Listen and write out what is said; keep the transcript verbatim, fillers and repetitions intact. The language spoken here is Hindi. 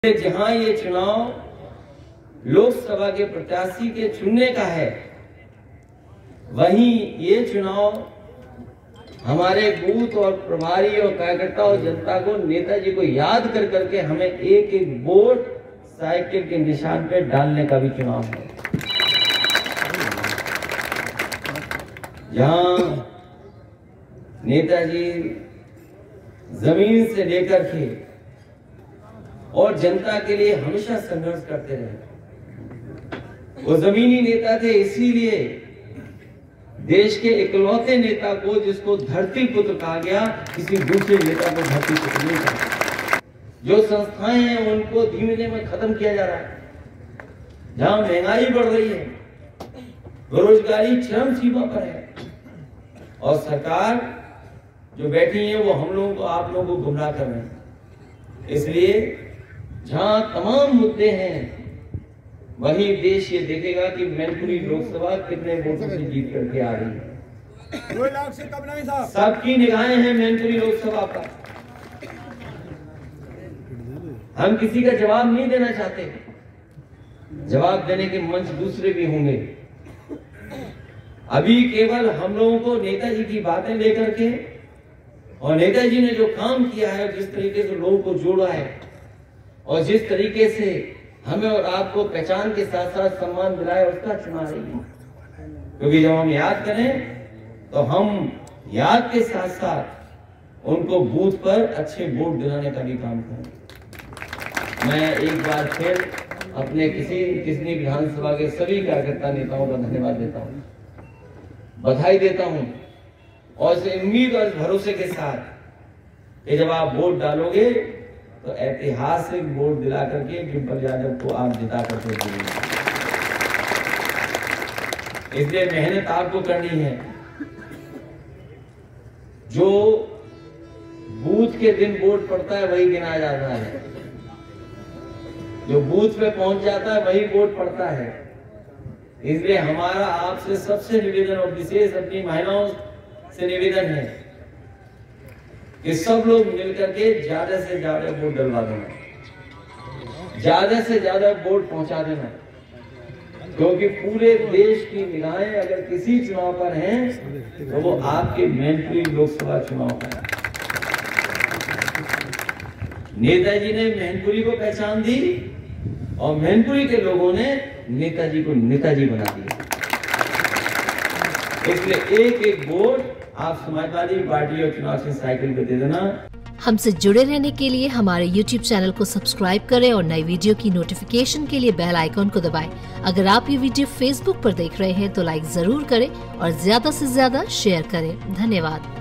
जहां ये चुनाव लोकसभा के प्रत्याशी के चुनने का है, वहीं ये चुनाव हमारे बूथ और प्रभारी और कार्यकर्ता और जनता को नेताजी को याद कर करके हमें एक एक वोट साइकिल के निशान पे डालने का भी चुनाव है। जहां नेताजी जमीन से लेकर के और जनता के लिए हमेशा संघर्ष करते रहे। वो जमीनी नेता थे, इसीलिए देश के इकलौते नेता को, जिसको धरती पुत्र कहा गया, किसी दूसरे नेता को धरती पुत्र नहीं कहा। जो संस्थाएं हैं उनको धीमे धीमे खत्म किया जा रहा है। जहां महंगाई बढ़ रही है, बेरोजगारी चरम सीमा पर है और सरकार जो बैठी है वो हम लोगों को, आप लोगों को गुमराह कर रहे हैं। इसलिए जहां तमाम मुद्दे हैं, वहीं देश ये देखेगा कि मैनपुरी लोकसभा कितने वोटों से जीत करके आ रही है। दो लाख से कम नहीं था। सबकी निगाहें हैं मैनपुरी लोकसभा पर। हम किसी का जवाब नहीं देना चाहते, जवाब देने के मंच दूसरे भी होंगे। अभी केवल हम लोगों को नेताजी की बातें लेकर के और नेताजी ने जो काम किया है, जिस तरीके से लोगों को जोड़ा है और जिस तरीके से हमें और आपको पहचान के साथ साथ सम्मान दिलाया, उसका चुनाव है। क्योंकि जब हम याद करें तो हम याद के साथ साथ उनको बूथ पर अच्छे वोट दिलाने का भी काम करें। मैं एक बार फिर अपने किसी किसी विधानसभा के सभी कार्यकर्ता नेताओं का धन्यवाद देता हूँ, बधाई देता हूँ और इस उम्मीद और भरोसे के साथ कि जब आप वोट डालोगे तो ऐतिहासिक वोट दिला करके डिम्पल यादव को आप जिता करके देंगे। इसलिए मेहनत आपको करनी है। जो बूथ के दिन वोट पड़ता है वही गिना जाता है, जो बूथ पे पहुंच जाता है वही वोट पड़ता है। इसलिए हमारा आपसे सबसे निवेदन और विशेष अपनी महिलाओं से निवेदन है कि सब लोग मिलकर के ज्यादा से ज्यादा वोट डलवा देना, ज्यादा से ज्यादा वोट पहुंचा देना। क्योंकि पूरे देश की निगाहें अगर किसी चुनाव पर हैं तो वो आपके मैनपुरी लोकसभा चुनाव पर है। नेताजी ने मैनपुरी को पहचान दी और मैनपुरी के लोगों ने नेताजी को नेताजी बना दिया। इसलिए एक एक वोट आप समाजवादी पार्टी और चुनाव से साइकिल को दे देना। हमसे जुड़े रहने के लिए हमारे यूट्यूब चैनल को सब्सक्राइब करें और नई वीडियो की नोटिफिकेशन के लिए बेल आइकॉन को दबाएं। अगर आप ये वीडियो फेसबुक पर देख रहे हैं तो लाइक जरूर करें और ज्यादा से ज्यादा शेयर करें। धन्यवाद।